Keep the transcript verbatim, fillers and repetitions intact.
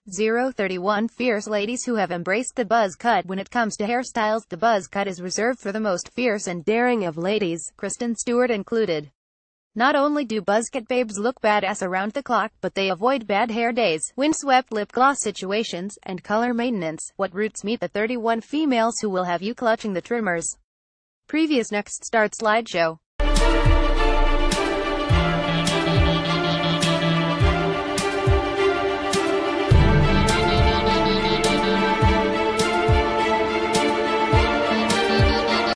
zero thirty-one Fierce ladies who have embraced the buzz cut. When it comes to hairstyles, the buzz cut is reserved for the most fierce and daring of ladies, Kristen Stewart included. Not only do buzzcut babes look badass around the clock, but they avoid bad hair days, windswept lip gloss situations, and color maintenance. What roots meet the thirty-one females who will have you clutching the trimmers. Previous Next Start slideshow.